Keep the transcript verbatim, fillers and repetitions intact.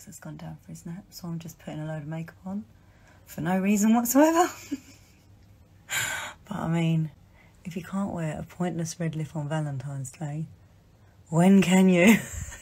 because it's gone down for his nap, so I'm just putting a load of makeup on for no reason whatsoever. But I mean, if you can't wear a pointless red lip on Valentine's Day, when can you?